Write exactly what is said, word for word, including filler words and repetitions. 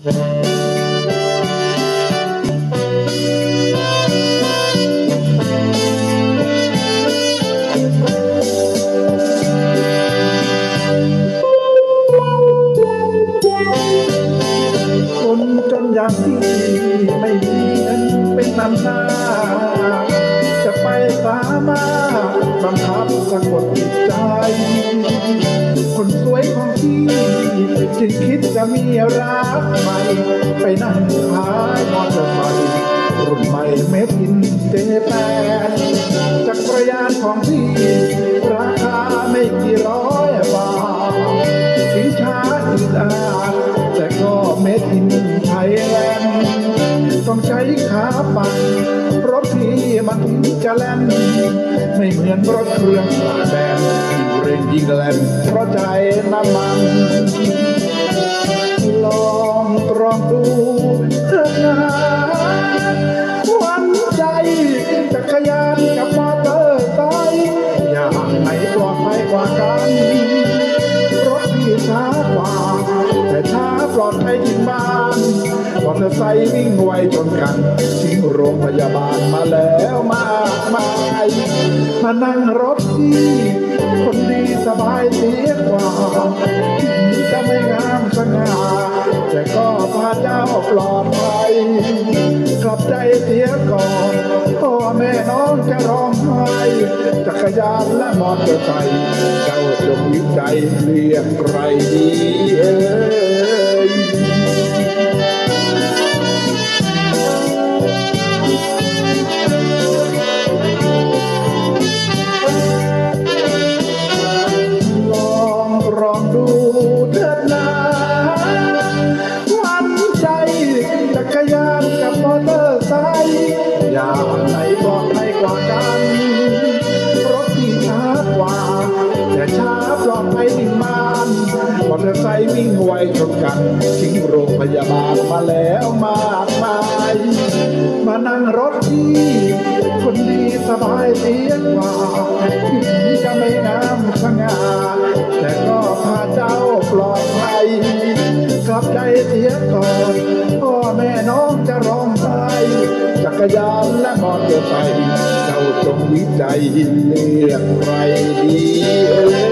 คนจนอย่างที่ไม่มีเงินเป็นนำหน้าจะไปสามารถบังคับสะกดจิตใจคนสวยของพี่จึงคิดจะมีรักใหม่ไปนั่งขายมอเตอร์ไซค์รุ่นใหม่เมดอินเจแปนจักรยานของพี่ราคาไม่กี่ร้อยบาทสินค้าอีกอาแต่ก็เมดอินไทยแลนด์ต้องใช้ขาปั่นรถพี่มันจะแล่นไม่เหมือนรถเครื่องแบนยิ่งเร่งยิ่งแล่นเพราะใจน้ำมันลองตรองดูเถิดนะวันใจจักรยานกับมอเตอร์ไซค์อย่างไหนปลอดภัยกว่ากันรถพี่ช้ากว่าแต่ช้าปลอดภัยถึงบ้านมอเตอร์ไซค์วิ่งไวจนกันทิ้งโรงพยาบาลมาแล้วมากมายมานั่งรถที่คนดีสบายเสียกว่าถึงจะไม่งามสง่าแต่ก็พาเจ้าปลอดภัยกลับใจเสียก่อนพ่อแม่น้องจะร้องไห้จักรยานและมอเตอร์ไซค์เจ้าจงวิจัยเรียกใครดีเอ้ยลองดูเถิดนะวันใจจักรยานกับมอเตอร์ไซค์อย่างไหนปลอดภัยกว่ากันรถที่ช้ากว่าแต่ช้าปลอดภัยถึงบ้านมอเตอร์ไซค์วิ่งไวชนกันทิ้งโรงพยาบาลมาแล้วมากมายมานั่งรถที่คนดีสบายเสียกว่าถึงจะไม่งามสง่าแต่ก็พาเจ้าปลอดภัยกลับใจเสียก่อนพ่อแม่น้องจะร้องไห้จักรยานและมอเตอร์ไซค์เจ้าจงวิจัยเลือกใครดีเอ้ย